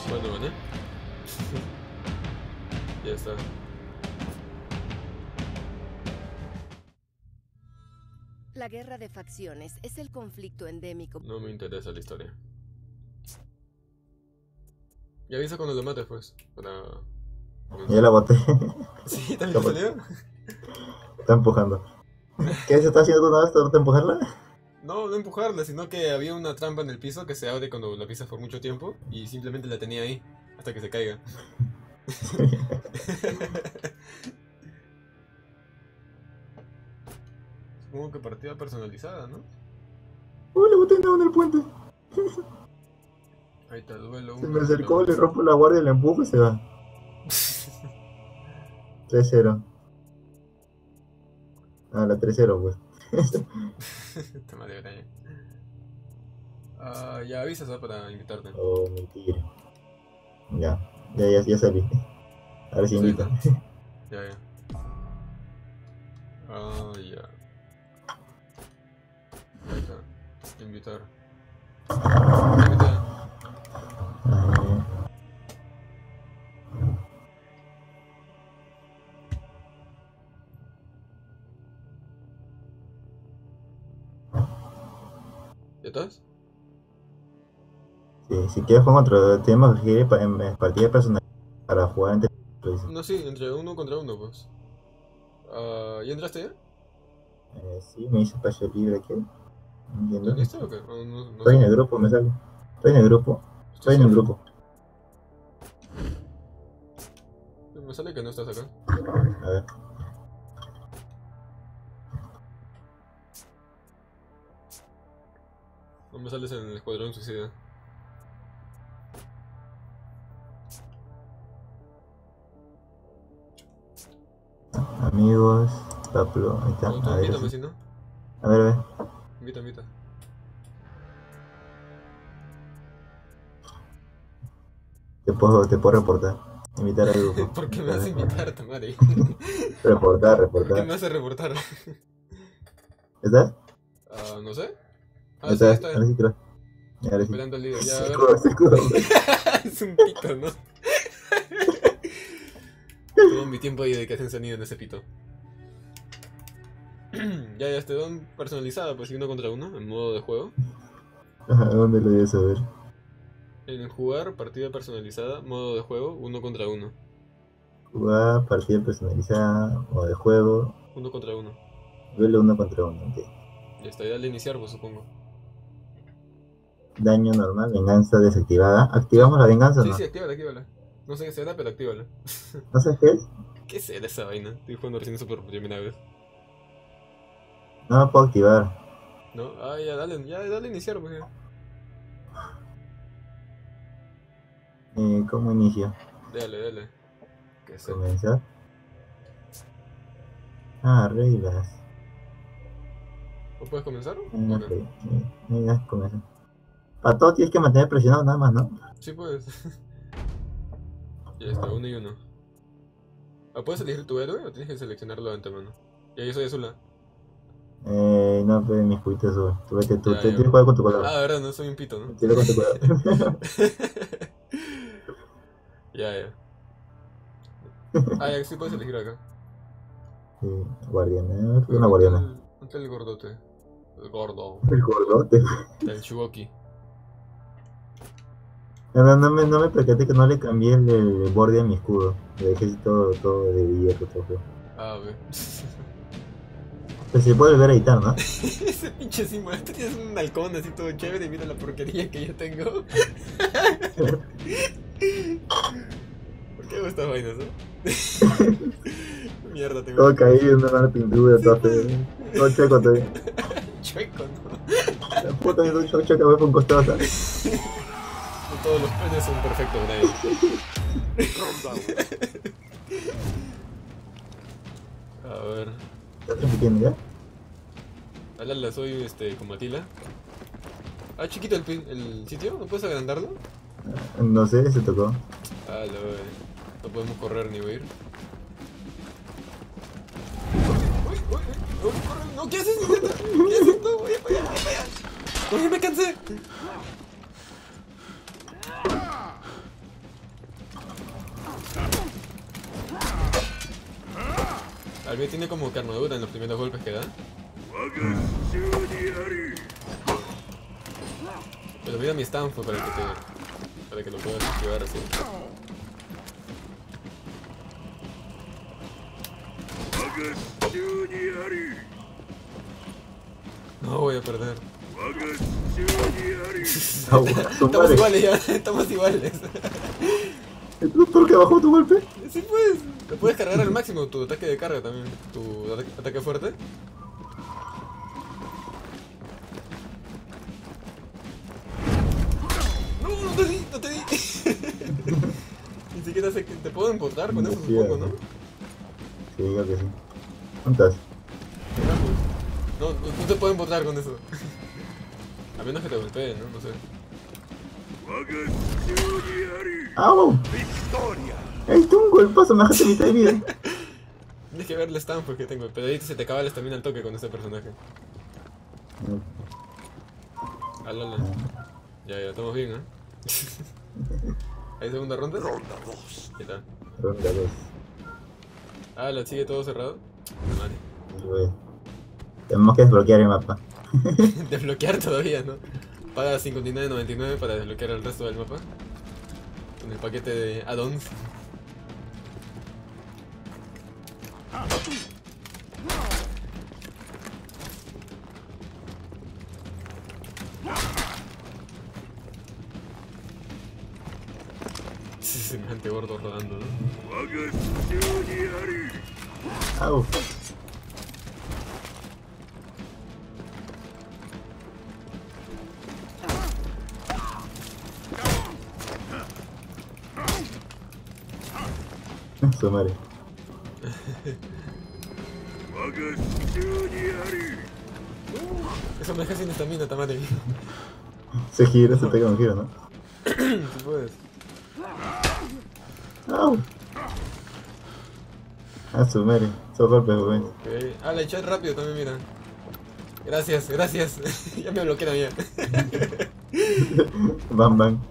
Bueno, bueno. Ya está. La guerra de facciones es el conflicto endémico. No me interesa la historia. Y avisa cuando lo mates, pues. Para comenzar. Ya la boté. ¿Sí? ¿También te salió? Está empujando. ¿Qué se está haciendo una vez? ¿Trata de empujarla? No, no empujarla, sino que había una trampa en el piso que se abre cuando la pisas por mucho tiempo y simplemente la tenía ahí hasta que se caiga. Supongo que partida personalizada, ¿no? Le boté en el puente. Ahí está, duelo Se 1 me contra acercó, 1. le rompo la guardia, le empujo y se va. 3-0. Ah, la 3-0, pues. Está mal de braña. Ah, ya avisas para invitarte. Oh, mentira. Ya salí. Ahora sí Sí, ahí invita. está. Ya, ya. Ah, ya. Ahí está. Invitar. Invita. ¿Ya estás? Sí, si quieres jugar contra, tenemos que ir en partida personal para jugar entre No, sí, entre 1 contra 1, pues. Ah, ¿ya entraste ya? sí, me dice espacio libre aquí. No ¿Te entiendo. uniste o qué? No, no Estoy sé. en el grupo, me sale. Estoy en el grupo. ¿Estás Estoy en el solo? grupo. Me sale que no estás acá. A ver. No me sales en el escuadrón suicida. Amigos, Pablo, ahí está. Tú A ver, invítame sí. si no. A ver. Invita, invita. Te puedo reportar. Invitar al grupo. ¿Por qué me vas a invitar, Tamari? Reportar. ¿Por qué me vas a reportar? ¿Estás? Ah, no sé. Ah, sí, ¿Estás? está. Ahora sí creo. Ahora sí. Esperando al líder. Ya, a Se ver. escudo, se escudo. Es un pito, ¿no? Todo mi tiempo de dedicación sonido en ese pito. Ya, este don personalizado, pues 1 contra 1, en modo de juego. Ajá, ¿dónde lo debes saber? En el jugar, partida personalizada, modo de juego, 1 contra 1. Jugar, partida personalizada, o de juego, 1 contra 1. duelo 1 contra 1. Okay. Ya está, ya al iniciar, pues supongo. Daño normal, venganza desactivada. ¿Activamos la venganza o Sí, no? sí, actívala, actívala. No sé qué será, pero actívala. ¿No sabes qué es? ¿Qué será esa vaina? Estoy jugando recién eso por primera vez. No la puedo activar. ¿No? Ah, ya dale a iniciar, pues ya. ¿Cómo inicio? Dale, dale. ¿Qué sé? Comenzar. Ah, reglas. ¿O puedes comenzar? Ah, ¿O qué? reglas, comenzar. A todo tienes que mantener presionado nada más, ¿no? Sí, puedes. Ya está, 1 y 1. ¿Ah, puedes elegir tu héroe o tienes que seleccionarlo de antemano? Ya, yo soy Azula. No, pero mis juguitos, tú vete tú, Ya, tienes ya. que jugar con tu color. Ah, verdad, no soy un pito, ¿no? Tira con tu color. Ya, ya. Ah, ya, sí puedes elegir acá. Sí, guardiana, creo que Pero una guardiana. ¿dónde está el gordote? El gordo. El gordote. El Shugoki. No me percaté que no le cambié el borde a mi escudo. Le dejé así todo de hierro, todo feo. Ah, ve. Pero se puede volver a editar, ¿no? Ese pinche símbolo. Este tienes un halcón así todo chévere y mira la porquería que yo tengo. ¿Por qué hago estas vainas, Mierda, tengo. Todo caído, una mala pintura, Sí, todo pues. feo. Todo chueco todavía. Chueco, ¿no? La puta, yo todo chueco, voy por un costado, ¿sabes? No todos los penes son perfectos, Brian. A ver. ¿Estás transmitiendo ya? Alala, soy como Atila. Ah, chiquito el sitio, ¿no puedes agrandarlo? No sé, se tocó. Ah, no podemos correr ni huir. ¡Uy, uy, uy! ¡No, corre! ¡No! ¿Qué haces, idiota? ¿Qué haces? ¡No! ¡Voy para allá! ¡Voy para allá! ¡No, ya me cansé! Albi tiene como que armadura en los primeros golpes que da. Pero mira mi Stanford para que lo puedas activar así. No voy a perder. Estamos iguales ya, estamos iguales. ¿Por qué bajó tu golpe? Sí, pues. Lo puedes cargar al máximo, tu ataque de carga también. Tu ataque fuerte. No, no te di, no te di. Ni siquiera sé que te puedo embotar con eso, supongo, ¿no? Sí, creo que sí. ¿Cuántas? No, no te puedo embotar con eso. A menos que te golpeen, ¿no? No sé. ¡Au! ¡Ey, tú un golpazo! Me dejaste mitad de vida. Tienes que ver el Stanford que tengo, pero ahí se te acaba la estamina al toque con este personaje. Alala. Ya, estamos bien, ¿eh? ¿Hay segunda ronda? Ronda 2. ¿Qué tal? Ronda 2. Ah, ¿la sigue todo cerrado? Vale. Tenemos que desbloquear el mapa. Desbloquear todavía, ¿no? Paga 59.99 para desbloquear el resto del mapa. Con el paquete de add-ons. Semejante gordo rodando, ¿no? ¡Au! Su madre. Eso me deja sin estamina, Tamate. Se gira, se pega un giro, ¿no? Si puedes. ¡Au! Ah, su madre. Esos golpes, güey. Ok. Ah, la chat rápido también, mira. Gracias, gracias. Ya me bloqueé la mía. Bam, bam.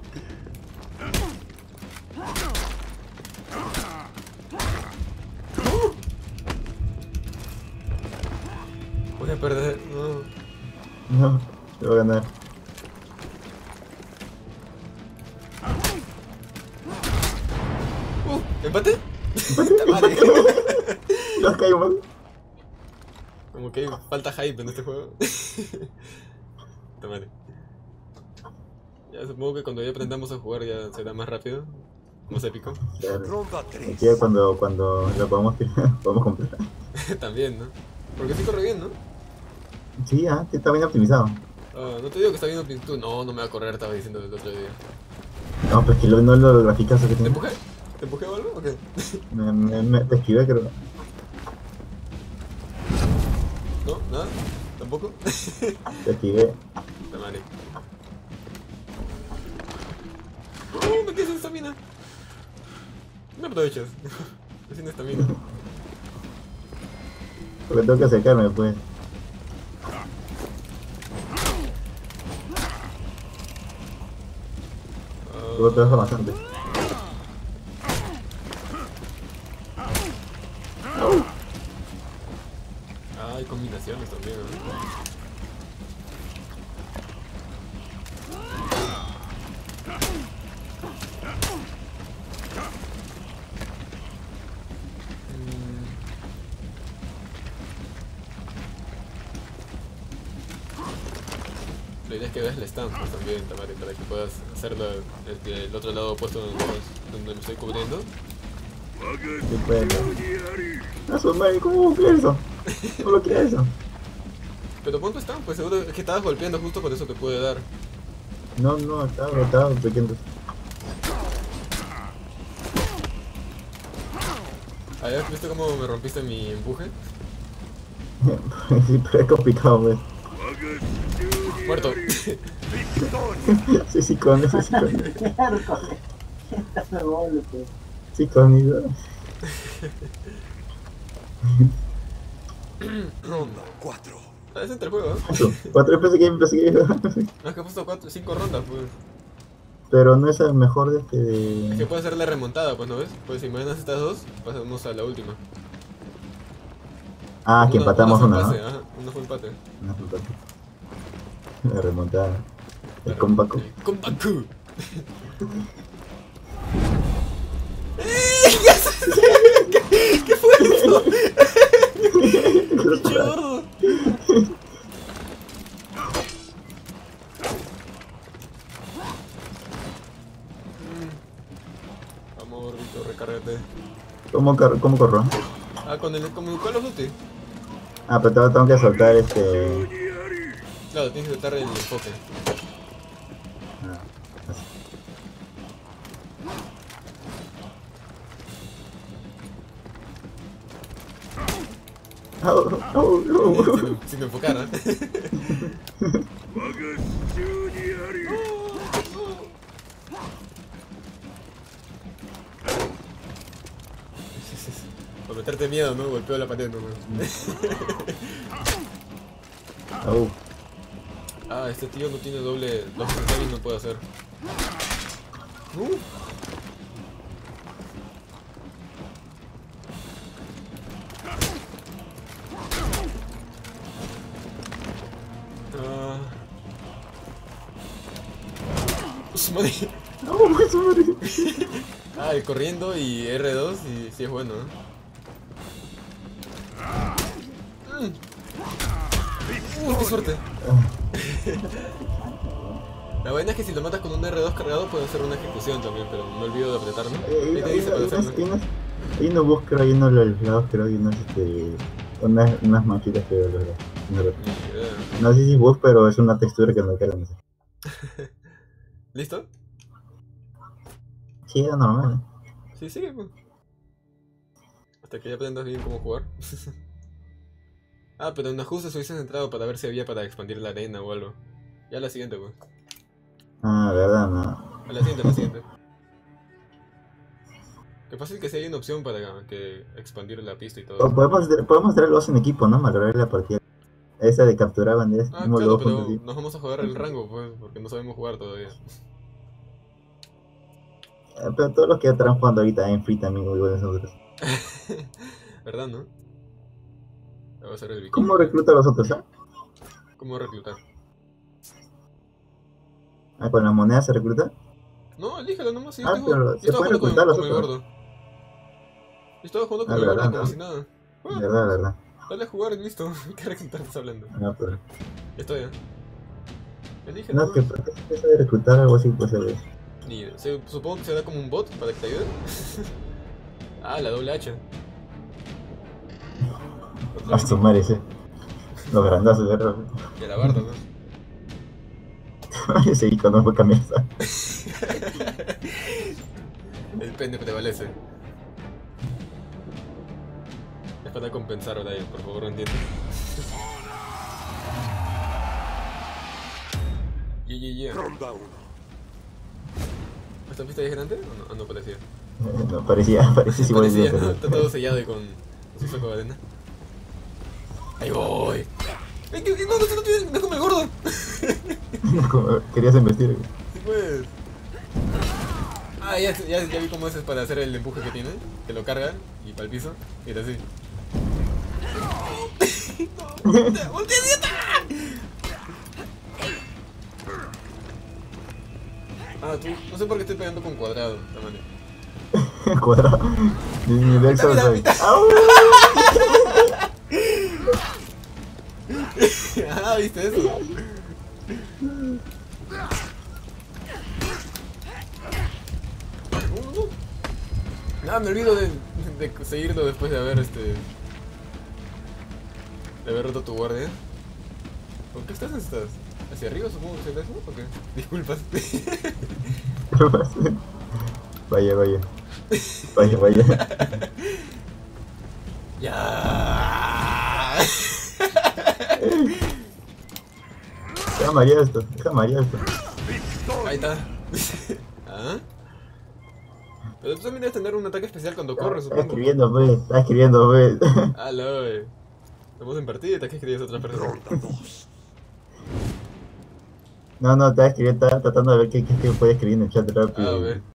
Voy a perder, no. No, te voy a ganar. ¿Empate? Puta madre. Los caigo mal. Como que hay falta hype en este juego. Puta madre. Ya supongo que cuando ya aprendamos a jugar ya será más rápido, más épico. Claro. Ronda 3. Aquí es cuando lo podamos completar. También, ¿no? Porque sí corre bien, ¿no? Sí, está bien optimizado. Ah, no te digo que está bien optimizado. No, no me va a correr, estaba diciendo el otro día. No, pues que no lo graficas que ¿Te tiene. empujé? ¿Te empujé o algo o qué? Te esquivé, creo. ¿No? ¿Nada? ¿Tampoco? Te esquivé. Puta madre. Me quedé sin estamina. Me aprovechas. Estoy sin estamina. Porque tengo que acercarme, pues. Luego te dejo bastante. Ah, hay combinaciones también, ¿no? La idea es que veas el stand pues, también, Tamari, para que puedas hacerlo el otro lado opuesto donde me estoy cubriendo. Sí, pues. No, su madre, ¿cómo bloquea eso? ¿Cómo bloquea eso? Pero pon tu stand, pues seguro es que estabas golpeando justo por eso te puede dar. No, estaba bloqueando. A ver, ¿viste cómo me rompiste mi empuje? Sí, pero es complicado, pues. Muerto. Sí, con eso, sí, con eso. Claro, estás doble, pues. Sí, con eso. Ronda 4. Ah, es entre el juego, ¿eh? Eso, 4 pensé que No, es que he puesto 5 rondas, pues. pero no es el mejor de Es que puede ser la remontada, pues, ¿no ves? Pues si me ganas estas dos, pasamos a la última. Ah, que empatamos fue una, ¿no? empate, ajá, uno fue empate. Una empate. La remontada. El comeback. El comeback. ¿Qué fue eso? ¡Qué gordo! Vamos, gordito, recárgate. ¿Cómo corro? Ah, como en Call of Duty. Ah, pero tengo que soltar Claro, tienes que soltar el enfoque. Ah, así. Au, au, au. Sin enfocar, ¿eh? Por meterte miedo, ¿no? Golpeo la pared, ¿no? Au. Ah, este tío no tiene doble y no puede hacer. Su madre. Au, su madre. Ah, y corriendo y R2 y sí es bueno, ¿eh? ¡Qué suerte! La vaina es que si lo matas con un R2 cargado puede hacer una ejecución también, pero no olvido de apretar, ¿no? Ahí te dice para hacerlo. Hay unos bus, creo, hay unos lados, creo, hay unas manchitas que no sé si bus, pero es una textura que no quiero, no sé. ¿Listo? Sí, era normal, ¿eh? Sí, sigue, pues. Hasta que ya aprendas bien cómo jugar. Ah, pero en ajustes hubiesen entrado para ver si había para expandir la arena o algo. Ya la siguiente, pues. Ah, verdad, no. A la siguiente, a la siguiente. Qué fácil que si hay una opción para que expandir la pista y todo. O podemos traerlos en equipo, ¿no? Malograr la partida. Esa de capturar banderas. Ah, como claro, luego pero juntos, sí. nos vamos a jugar el rango, pues, porque no sabemos jugar todavía. Pero todos los que ya están jugando ahorita en Free también muy buenos nosotros. ¿Verdad, no? Va a ser el vikingo. ¿Cómo recluta a los otros, ah? ¿Cómo reclutar? Ah, ¿con la moneda se recluta? No, elíjalo nomás. Si Ah, pero se puede reclutar a los con el otros. gordo. Yo estaba jugando con Ah, el gordo verdad, como ¿no? si nada. Verdad. Dale a jugar y listo. ¿Qué reclutar estás hablando? Ah, pero... Ya estoy, ¿eh? Elige No, nomás. que para qué se empieza a reclutar algo así, pues Supongo que se da como un bot para que te ayude. Ah, la doble hacha. a su madre, sí. Los grandazos de error. Y a la barda, ¿no? Ese icono fue camisa. El pene prevalece. Es para compensar, Brian, por favor, entiende. Yeah. Ronda 1. ¿Esta pista ya es grande o no? Ah, no parecía. No, parecía sí Parecía, pero... ¿no? Está todo sellado y con su saco de arena. Ahí voy. No, déjame el gordo. Como querías investir. Sí, pues. Ah, ya vi cómo es para hacer el empuje que tiene. Que lo carga y para el piso. Mira así. ¡Voltea, idiota! Ah, tú. No sé por qué estoy pegando con cuadrado, tamaño. Cuadrado. Ni Dex soy. Ah, ¿viste eso? Ah, me olvido de seguirlo después de haber de haber roto tu guardia. ¿Por qué estás? ¿Hacia arriba supongo que se eso? ¿O qué? Disculpas. Vaya. Ya. Deja María esto. Ahí está. ¿Ah? Pero tú también debes tener un ataque especial cuando corres, Está supongo. escribiendo, pues. Ah, estamos en partida y estás que escribes a otra persona. Ronda 2. No, estaba escribiendo, estaba tratando de ver qué puede escribir en el chat rápido. Ah, a ver.